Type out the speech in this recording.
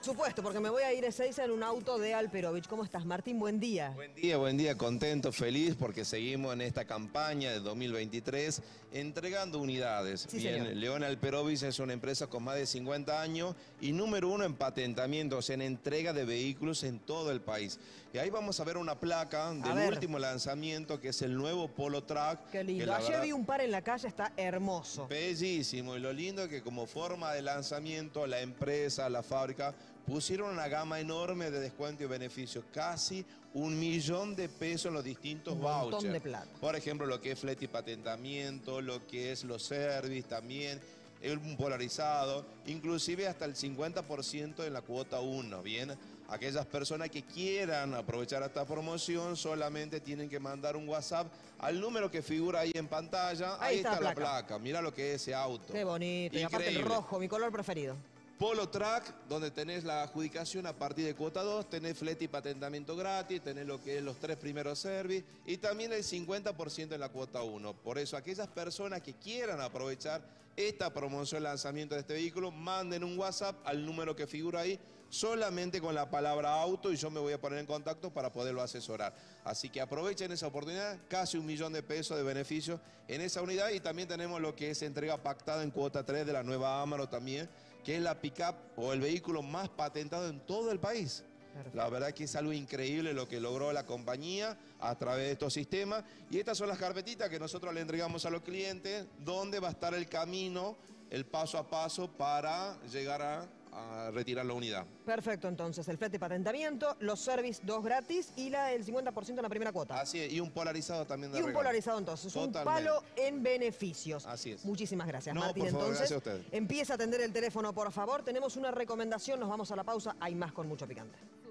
Supuesto, porque me voy a ir a Ezeiza en un auto de Alperovich. ¿Cómo estás, Martín? Buen día. Buen día, contento, feliz porque seguimos en esta campaña de 2023 entregando unidades. Sí, señor. León Alperovich es una empresa con más de 50 años y número 1 en patentamiento, o sea, en entrega de vehículos en todo el país. Y ahí vamos a ver una placa del último lanzamiento que es el nuevo Polo Truck. Qué lindo. Ayer vi un par en la calle, está hermoso. Bellísimo, y lo lindo es que como forma de lanzamiento la empresa, la fábrica pusieron una gama enorme de descuento y beneficios, casi 1 millón de pesos en los distintos vouchers. Un montón de plata. Por ejemplo, lo que es flete y patentamiento, lo que es los service también, un polarizado, inclusive hasta el 50% en la cuota 1, ¿bien? Aquellas personas que quieran aprovechar esta promoción solamente tienen que mandar un WhatsApp al número que figura ahí en pantalla. Ahí está la placa. Mira lo que es ese auto. Qué bonito. Increíble. Y aparte el rojo, mi color preferido. Polo Truck, donde tenés la adjudicación a partir de cuota 2, tenés flete y patentamiento gratis, tenés lo que es los 3 primeros servicios y también el 50% en la cuota 1. Por eso, aquellas personas que quieran aprovechar esta promoción, lanzamiento de este vehículo, manden un WhatsApp al número que figura ahí, solamente con la palabra auto, y yo me voy a poner en contacto para poderlo asesorar. Así que aprovechen esa oportunidad, casi 1 millón de pesos de beneficio en esa unidad, y también tenemos lo que es entrega pactada en cuota 3 de la nueva Amaro también, que es la pick-up o el vehículo más patentado en todo el país. Perfecto. La verdad que es algo increíble lo que logró la compañía a través de estos sistemas. Y estas son las carpetitas que nosotros le entregamos a los clientes, donde va a estar el camino, el paso a paso para llegar a retirar la unidad. Perfecto, entonces, el flete y patentamiento, los service 2 gratis y el 50% en la primera cuota. Así es, y un polarizado también de regalo. Y un polarizado entonces, totalmente. Un palo en beneficios. Así es. Muchísimas gracias, no, Martín. Por favor, entonces, gracias a usted. Empieza a atender el teléfono, por favor. Tenemos una recomendación, nos vamos a la pausa, hay más con mucho picante.